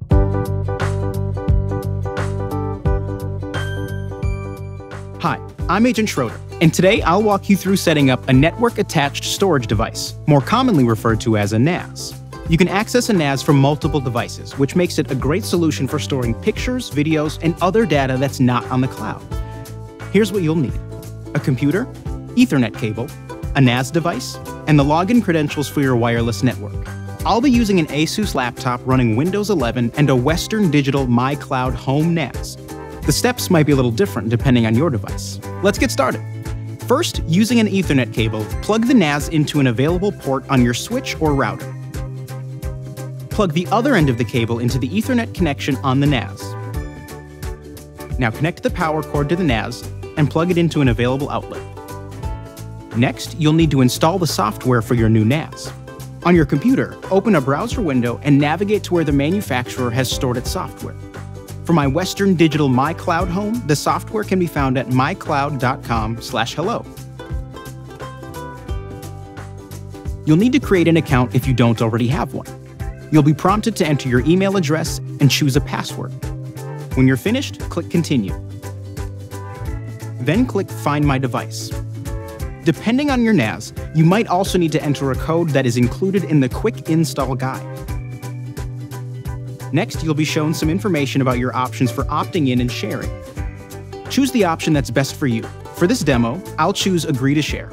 Hi, I'm Agent Schroder, and today I'll walk you through setting up a network-attached storage device, more commonly referred to as a NAS. You can access a NAS from multiple devices, which makes it a great solution for storing pictures, videos, and other data that's not on the cloud. Here's what you'll need: a computer, Ethernet cable, a NAS device, and the login credentials for your wireless network. I'll be using an Asus laptop running Windows 11 and a Western Digital MyCloud Home NAS. The steps might be a little different depending on your device. Let's get started. First, using an Ethernet cable, plug the NAS into an available port on your switch or router. Plug the other end of the cable into the Ethernet connection on the NAS. Now connect the power cord to the NAS and plug it into an available outlet. Next, you'll need to install the software for your new NAS. On your computer, open a browser window and navigate to where the manufacturer has stored its software. For my Western Digital MyCloud Home, the software can be found at mycloud.com/hello. You'll need to create an account if you don't already have one. You'll be prompted to enter your email address and choose a password. When you're finished, click Continue. Then click Find My Device. Depending on your NAS, you might also need to enter a code that is included in the Quick Install Guide. Next, you'll be shown some information about your options for opting in and sharing. Choose the option that's best for you. For this demo, I'll choose Agree to Share.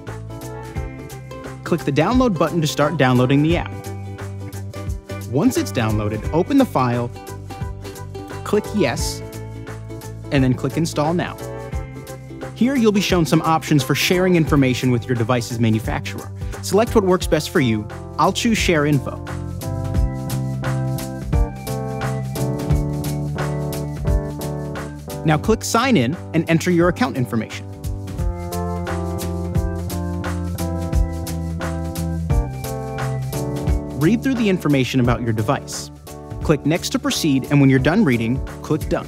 Click the Download button to start downloading the app. Once it's downloaded, open the file, click Yes, and then click Install Now. Here, you'll be shown some options for sharing information with your device's manufacturer. Select what works best for you. I'll choose Share Info. Now click Sign In and enter your account information. Read through the information about your device. Click Next to proceed, and when you're done reading, click Done.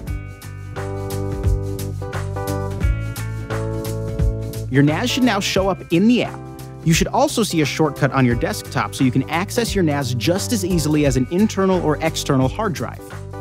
Your NAS should now show up in the app. You should also see a shortcut on your desktop so you can access your NAS just as easily as an internal or external hard drive.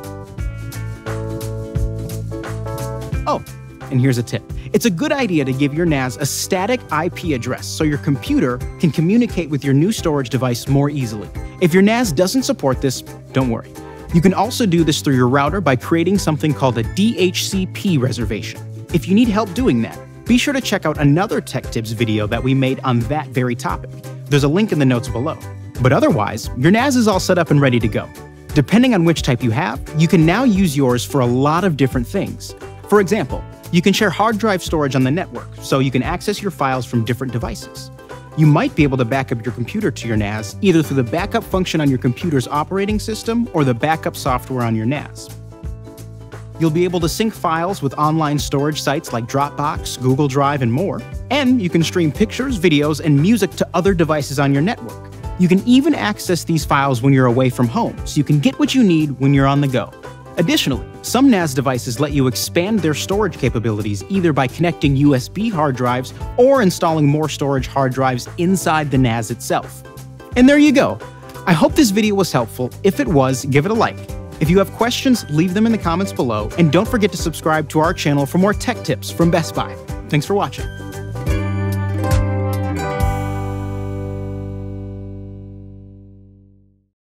Oh, and here's a tip. It's a good idea to give your NAS a static IP address so your computer can communicate with your new storage device more easily. If your NAS doesn't support this, don't worry. You can also do this through your router by creating something called a DHCP reservation. If you need help doing that, be sure to check out another Tech Tips video that we made on that very topic. There's a link in the notes below. But otherwise, your NAS is all set up and ready to go. Depending on which type you have, you can now use yours for a lot of different things. For example, you can share hard drive storage on the network, so you can access your files from different devices. You might be able to back up your computer to your NAS, either through the backup function on your computer's operating system or the backup software on your NAS. You'll be able to sync files with online storage sites like Dropbox, Google Drive, and more. And you can stream pictures, videos, and music to other devices on your network. You can even access these files when you're away from home, so you can get what you need when you're on the go. Additionally, some NAS devices let you expand their storage capabilities either by connecting USB hard drives or installing more storage hard drives inside the NAS itself. And there you go. I hope this video was helpful. If it was, give it a like. If you have questions, leave them in the comments below, and don't forget to subscribe to our channel for more tech tips from Best Buy. Thanks for watching.